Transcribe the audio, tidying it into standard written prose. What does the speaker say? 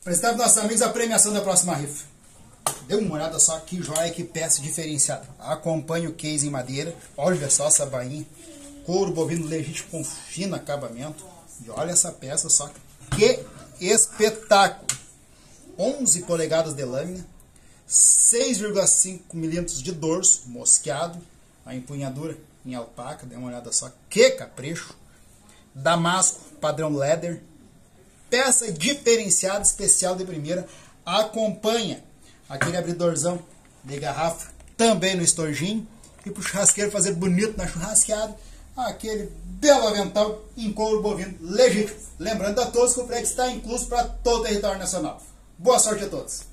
Apresentar para nossos amigos a premiação da próxima rifa. Dê uma olhada só que joia, que peça diferenciada. Acompanhe o case em madeira. Olha só essa bainha. Couro bovino legítimo com fino acabamento. E olha essa peça só. Que espetáculo! 11 polegadas de lâmina. 6,5 milímetros de dorso, mosqueado. A empunhadura em alpaca. Dê uma olhada só. Que capricho! Damasco, padrão leather. Peça diferenciada, especial de primeira. Acompanha aquele abridorzão de garrafa também no estojinho. E para o churrasqueiro fazer bonito na churrasqueada, aquele belo avental em couro bovino legítimo. Lembrando a todos que o frete está incluso para todo o território nacional. Boa sorte a todos!